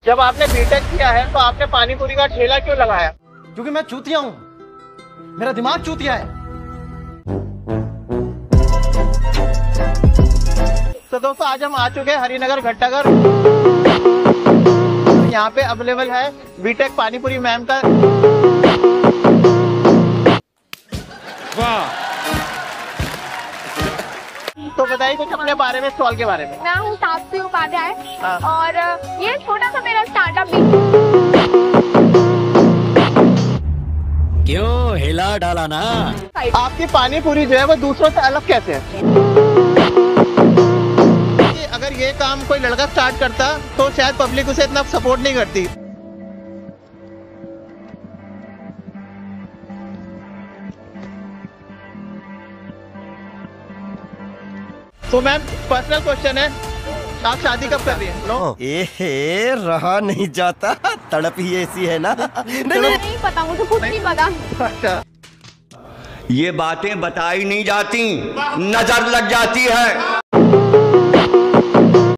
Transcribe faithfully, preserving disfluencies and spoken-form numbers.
जब आपने बीटेक किया है तो आपने पानी पूरी का ठेला क्यों लगाया? क्योंकि मैं चूतिया हूँ, मेरा दिमाग चूतिया है। तो दोस्तों आज हम आ चुके हैं हरिनगर घंटाघर। यहाँ पे अवेलेबल है बीटेक पानीपुरी मैम का। वाह। तो बताइए कुछ अपने बारे में, स्टॉल के बारे में। मैं हूँ तापसी उपाध्याय हाँ। और ये छोटा सा मेरा स्टार्टअप भी। क्यों हिला डाला ना? आपकी पानी पूरी जो है वो दूसरों से अलग कैसे है? कि अगर ये काम कोई लड़का स्टार्ट करता तो शायद पब्लिक उसे इतना सपोर्ट नहीं करती। तो मैम पर्सनल क्वेश्चन है, आप शादी कब कर रही हैं? नो एहे, रहा नहीं जाता, तड़प ही ऐसी है ना। नहीं, नहीं, नहीं पता, मुझे कुछ नहीं पता। अच्छा, ये बातें बताई नहीं जाती, नजर लग जाती है।